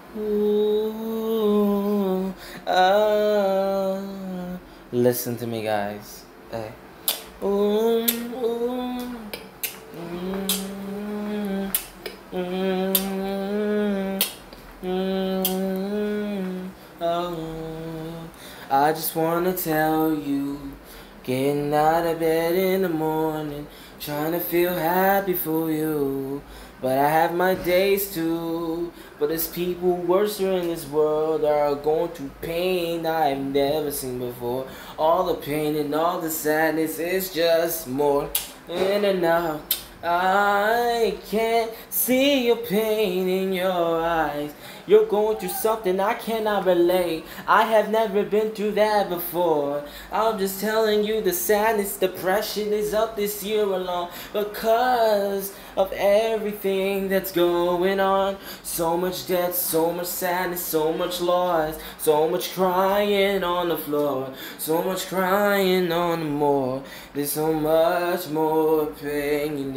Ooh, ah. Listen to me, guys. Hey. Ooh, ooh, mm, mm, oh. I just wanna tell you, getting out of bed in the morning, trying to feel happy for you. But I have my days too. But there's people worse in this world that are going through pain I've never seen before. All the pain and all the sadness is just more in and out. I can't see your pain in your eyes. You're going through something I cannot relate. I have never been through that before. I'm just telling you the sadness, depression is up this year alone because of everything that's going on. So much death, so much sadness, so much loss, so much crying on the floor, so much crying on the moor. There's so much more pain you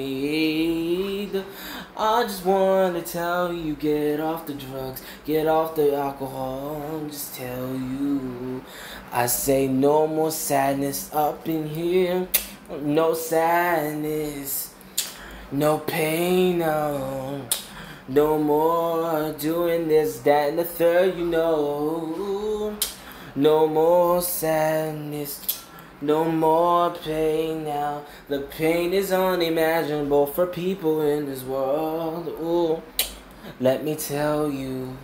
need. I just want to tell you, get off the drugs, get off the alcohol, just tell you. I say no more sadness up in here, no sadness, no pain, no. No more doing this, that, and the third, you know. No more sadness, no more pain now. The pain is unimaginable for people in this world. Ooh, let me tell you.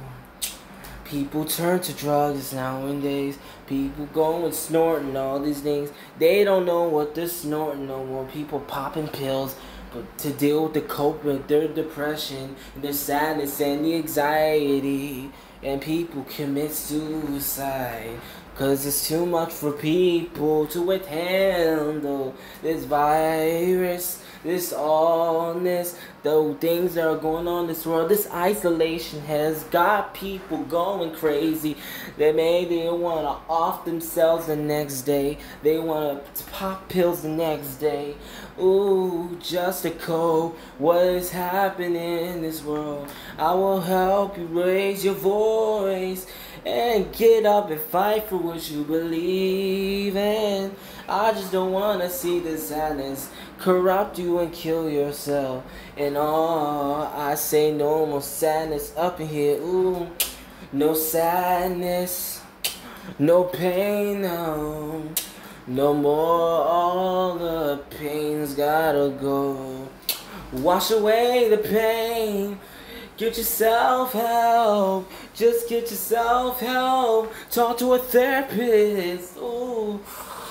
People turn to drugs nowadays. People go and snorting all these things. They don't know what they're snorting no more. People popping pills but to deal with the cope with their depression and their sadness and the anxiety. And people commit suicide cause it's too much for people to handle. This virus, this allness, the things that are going on in this world, this isolation has got people going crazy. They want to off themselves the next day. They want to pop pills the next day. Ooh, just to cope what is happening in this world. I will help you raise your voice and get up and fight for what you believe in. I just don't wanna see the sadness corrupt you and kill yourself. And all I say, no more sadness up in here. Ooh, no sadness, no pain, no. No more, all the pain's gotta go. Wash away the pain. Get yourself help. Just get yourself help. Talk to a therapist. Ooh,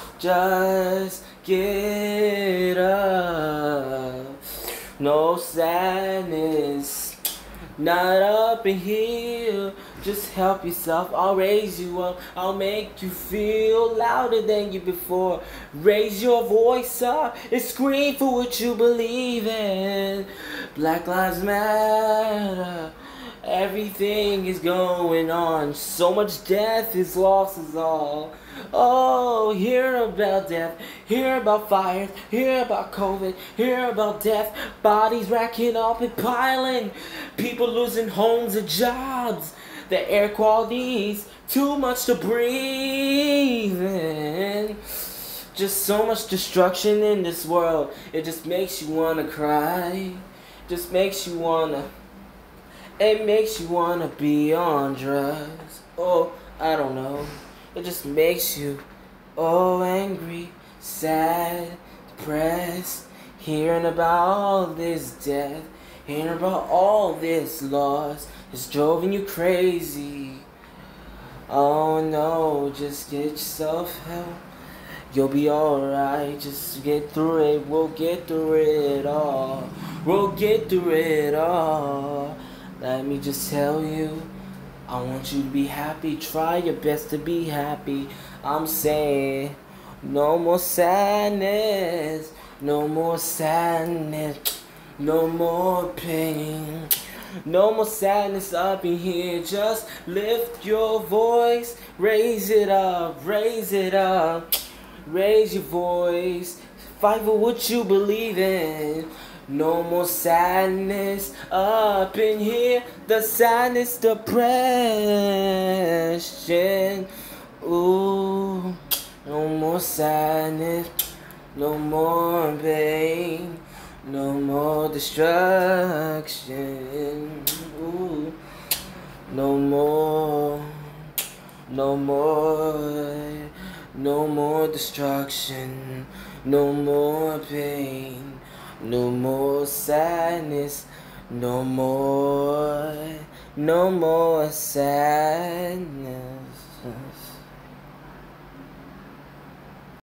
just get up. No sadness, not up in here. Just help yourself. I'll raise you up. I'll make you feel louder than you before. Raise your voice up and scream for what you believe in. Black Lives Matter. Everything is going on. So much death is lost is all. Oh, hear about death, hear about fires, hear about COVID, hear about death, bodies racking up and piling, people losing homes and jobs, the air quality's too much to breathe in. Just so much destruction in this world, it just makes you wanna cry, just makes you wanna, it makes you wanna be on drugs. Oh, I don't know. It just makes you, oh, angry, sad, depressed, hearing about all this death, hearing about all this loss. It's driving you crazy. Oh no, just get yourself help. You'll be alright, just get through it. We'll get through it all. We'll get through it all. Let me just tell you, I want you to be happy. Try your best to be happy. I'm saying no more sadness. No more sadness. No more pain. No more sadness up in here. Just lift your voice. Raise it up. Raise it up. Raise your voice. Fight for what you believe in. No more sadness up in here. The sadness, depression. Ooh, no more sadness. No more pain. No more destruction. Ooh, no more. No more. No more destruction. No more pain. No more sadness, no more sadness.